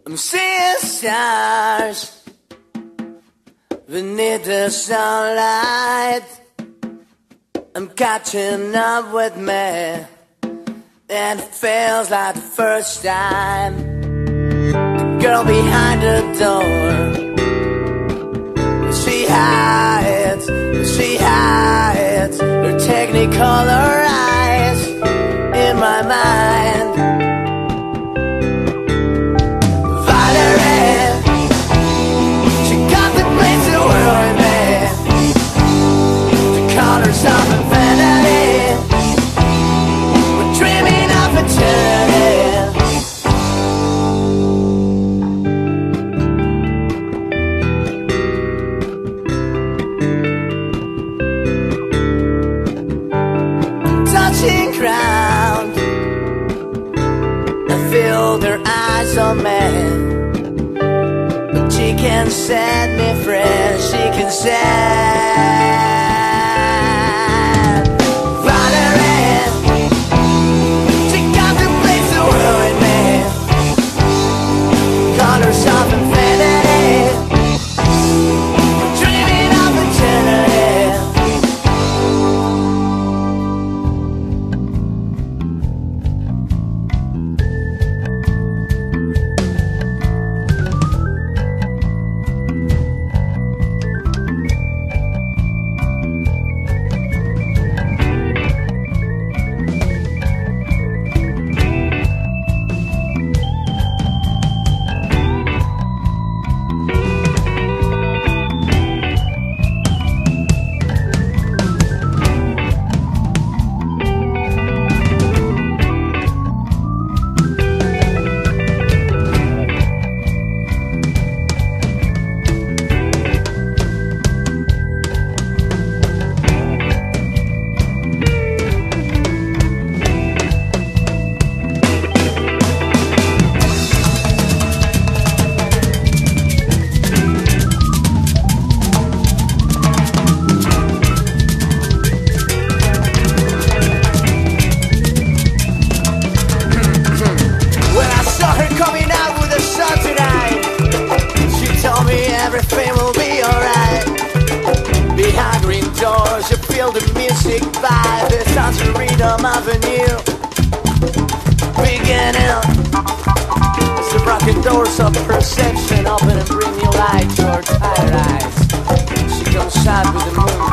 I'm seeing stars beneath the sunlight. I'm catching up with me, and it feels like the first time. The girl behind the door, she hides her technicolor eyes in my mind. Valerie, she contemplates the world with me, the colors of infinity. We're dreaming of eternity. Touching ground, I feel their eyes on me, but she can set me free. She can set Valerie. She contemplates the world with me, colors of infinity, dreaming of eternity. Everything will be alright. Behind green doors, you feel the music vibe. It sounds the rhythm of a new beginning. As the broken doors of perception open and bring new light to our tired eyes. She comes out with the moon.